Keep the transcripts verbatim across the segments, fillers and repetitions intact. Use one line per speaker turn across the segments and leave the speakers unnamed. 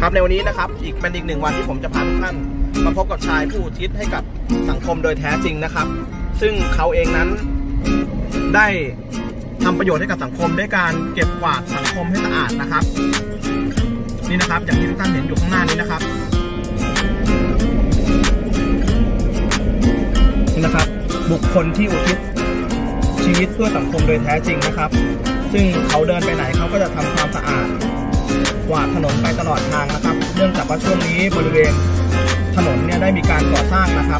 ครับในวันนี้นะครับอีกเป็นอีกหนึ่งวันที่ผมจะพาทุกท่านมาพบกับชายผู้อุทิศให้กับสังคมโดยแท้จริงนะครับซึ่งเขาเองนั้นได้ทำประโยชน์ให้กับสังคมด้วยการเก็บกวาดสังคมให้สะอาดนะครับนี่นะครับอย่างที่ทุกท่านเห็นอยู่ข้างหน้านี้นะครับนี่นะครับบุคคลที่อุทิศชีวิตเพื่อสังคมโดยแท้จริงนะครับซึ่งเขาเดินไปไหนเขาก็จะทำความสะอาดกวาดถนนไปตลอดทางนะครับเนื่องจากว่าช่วงนี้บริเวณถนนเนี่ยได้มีการก่อสร้างนะครับ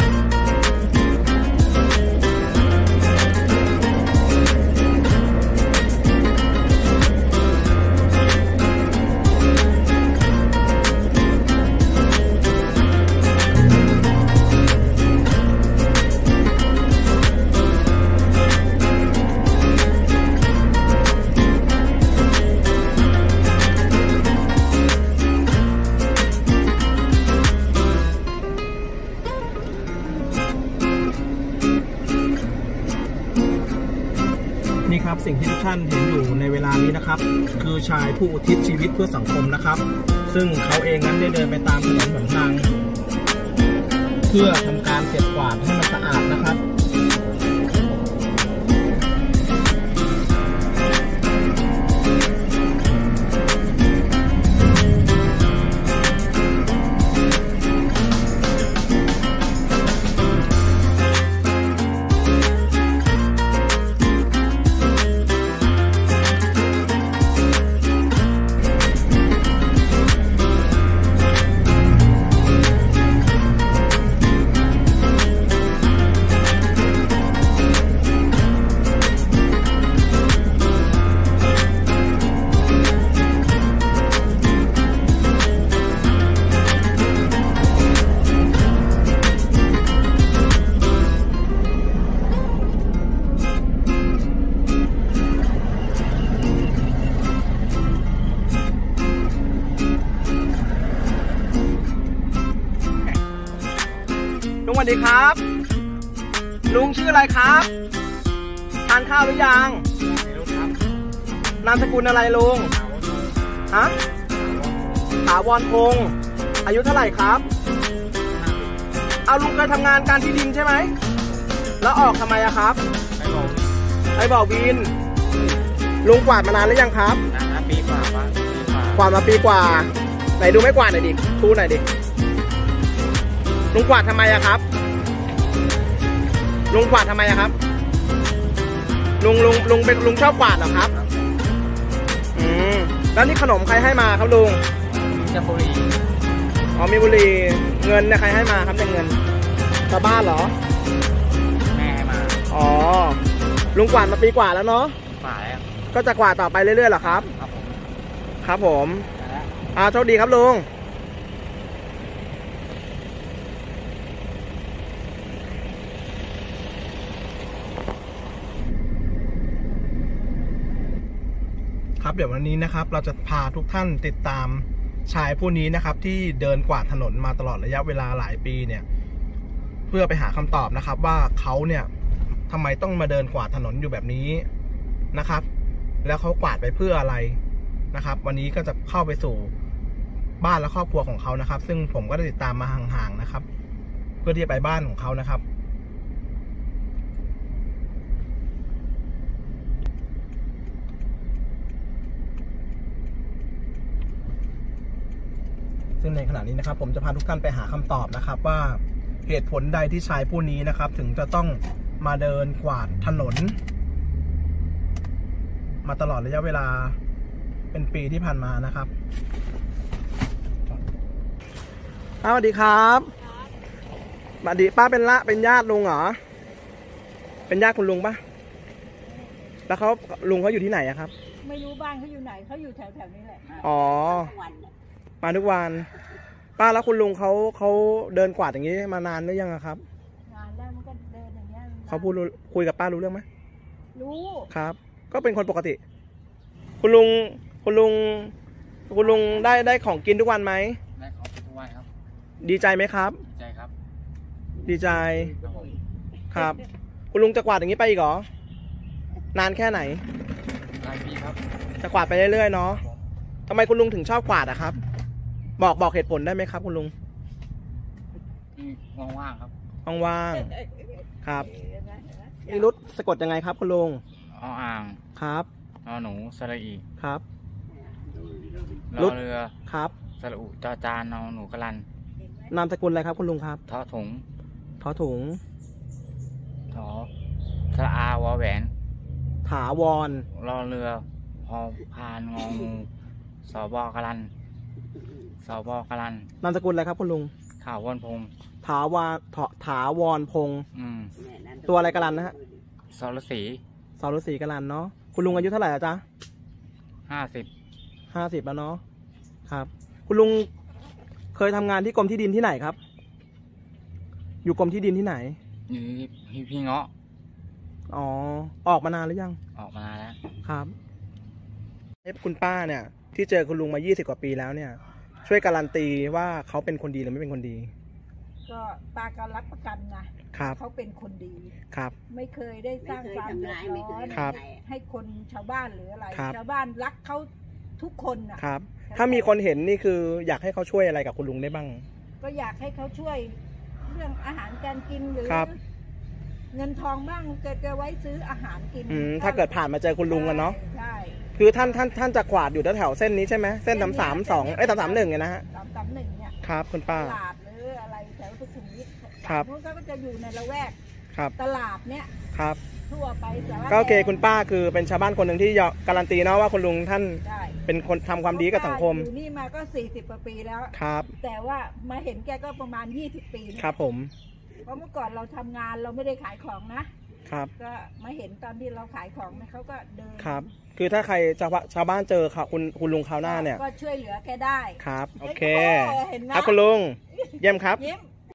นี่ครับสิ่งที่ทุกท่านเห็นอยู่ในเวลานี้นะครับคือชายผู้อุทิศชีวิตเพื่อสังคมนะครับซึ่งเขาเองนั้นได้เดินไปตามถนนหนทางเพื่อทำการเก็บกวาดให้มันสะอาดนะครับลุงสวัสดีครับลุงชื่ออะไรครับทานข้าวหรือยังนามสกุลอะไรลุงฮะถาวรพงษ์อายุเท่าไหร่ครับเอาลุงเคยทำงานการที่ดินใช่ไหมแล้วออกทำไมอะครับไอ้บอกวินลุงกวาดมานานหรือยังครับ
ปีกว่าปะ
กวาดมาปีกว่าไหนดูไม่กวาดหน่อยดิชูหน่อยดิลุงกวาดทำไมอะครับลุงกวาดทำไมอะครับลุงลุงลุงเป็นลุงชอบกวาดเหรอครับอืมแล้วนี่ขนมใครให้มาครับลุง
จะบุรี
อ๋อมีบุรีเงินเนี่ยใครให้มาครับเนี่ยเงินชาวบ้านเหรอ
แม่ให้มา
อ๋อลุงกวาดมาปีกว่าแล้วเนาะ
กวาดแล้ว
ก็จะกวาดต่อไปเรื่อยๆเหรอครับครับผมอ่าโชคดีครับลุงครับเดี๋ยววันนี้นะครับเราจะพาทุกท่านติดตามชายผู้นี้นะครับที่เดินกวาดถนนมาตลอดระยะเวลาหลายปีเนี่ยเพื่อไปหาคำตอบนะครับว่าเขาเนี่ยทำไมต้องมาเดินกวาดถนนอยู่แบบนี้นะครับแล้วเขากวาดไปเพื่ออะไรนะครับวันนี้ก็จะเข้าไปสู่บ้านและครอบครัวของเขานะครับซึ่งผมก็ได้ติดตามมาห่างๆนะครับเพื่อที่จะไปบ้านของเขานะครับซึ่งในขณะนี้นะครับผมจะพาทุกท่านไปหาคำตอบนะครับว่าเหตุผลใดที่ชายผู้นี้นะครับถึงจะต้องมาเดินกวาดถนนมาตลอดระยะเวลาเป็นปีที่ผ่านมานะครับสวัสดีครับสวัสดีป้าเป็นละเป็นญาติลุงเหรอเป็นญาติคุณลุงปะแล้วเขาลุงเขาอยู่ที่ไหนอะครับ
ไม่รู้บ้านเขาอยู่ไหนเขาอยู่แถวๆนี้แหละ
อ๋อมาทุกวันป้าแล้วคุณลุงเขาเขาเดินกวาดอย่างนี้มานานหรือยังครับ
นานแล้วมันก็เดินอย่างเงี้ย
เขาพูดคุยกับป้ารู้เรื่องไหม
รู้
ครับก็เป็นคนปกติคุณลุงคุณลุงคุณลุงได้ได้ของกินทุกวันไหม
ได้ของทุกวันครับ
ดีใจไหมครับ
ดีใจครับ
ดีใจครับคุณลุงจะกวาดอย่างนี้ไปอีกเหรอนานแค่ไหน
หลายปีครับ
จะกวาดไปเรื่อยๆเนาะทำไมคุณลุงถึงชอบกวาดอะครับบอกบอกเหตุผลได้ไหมครับ คุณลุง
นี่ว่างๆครับ
ว่างๆครับนิรุตสะกดยังไงครับ คุณลุง
ออ่าง
ครับ
นอหนูสระอี
ครับ
ร
รุ
อ
ด
เรือ
ครับ
สระอุจอจานนอหนูกลัน
นามสกุลอะไรครับคุณลุงครับ
ทอถุง
ทอถุง
ถอสระอาวอแหวน
ถาวร
รอเรือ พอพานงองูสบอกลันสบอกลัน
นามสกุลอะไรครับคุณลุง
ข่าววนพงษ์
ถาวาถถาวรพงษ์
อืม
ตัวอะไรกรันนะฮะ
สรศรี
สาวฤาษีกรันเนาะคุณลุงอายุเท่าไหร่อะจ๊ะ
ห้าสิบ
ห้าสิบแล้วเนาะครับ คุณลุงเคยทำงานที่กรมที่ดินที่ไหนครับ อยู่กรมที่ดินที่ไหน
อยู่พี่พี่เงาะ
อ๋อออกมานานหรือยัง
ออกมานานแล้ว
ครับเอฟคุณป้าเนี่ย ที่เจอคุณลุงมายี่สิบกว่าปีแล้วเนี่ย ช่วยการันตีว่าเขาเป็นคนดีหรือไม่เป็นคนดี
ก็ปาการรับประกันนะครับ เขาเป็นคนดี
ครับ
ไม่เคยได้สร้างความเดือดร้อน
ครับ
ให้คนชาวบ้านหรืออะไร
ครับ
ชาวบ้านรักเขาทุกคนนะครับ
ถ้ามีคนเห็นนี่คืออยากให้เขาช่วยอะไรกับคุณลุงได้บ้าง
ก็อยากให้เขาช่วยเรื่องอาหารการกินหรือ
ครับ
เงินทองบ้างเกิดจะไว้ซื้ออาหารกิน
อืมถ้าเกิดผ่านมาเจอคุณลุงกันเนาะ
ใช่
คือท่านท่านท่านจะขวาดอยู่แถวๆเส้นนี้ใช่ไหมเส้นสามสามสองเอ้ยสามสามหนึ่งเนี่ยนะฮะ
สามสามหนึ่งเนี่ย
ครับคุณป้า
ตลาดหรืออะไรแถวสุขุมวิท
ครับ
นู้นก็จะอยู่ในละแวก
ครับ
ตลาดเนี่ย
ครับ
ทั่วไปแต่ว่า
ก็โอเคคุณป้าคือเป็นชาวบ้านคนหนึ่งที่ยอมการันตีเนาะว่าคุณลุงท่าน
ใช่
เป็นคนทำความดีกับสังคม
อยู่นี่มาก็สี่สิบกว่าปีแล้ว
ครับ
แต่ว่ามาเห็นแกก็ประมาณยี่สิบปีนะครับ
ผม
เพราะเมื่อก่อนเราทำงานเราไม่ได้ขายของนะครับ ก็มาเห็นตอนที่เราขายของเนี่ยเขาก็เดิน
ครับ คือถ้าใครชาวบ้านชาวบ้านเจอค่ะคุณคุณลุงคราวหน้าเนี่ย
ก็ช่วยเหลือแกได้
ครับโอเค
โอ้เห็นไหม
ครับคุณลุงเยี่ยมครับ
ยิ้ม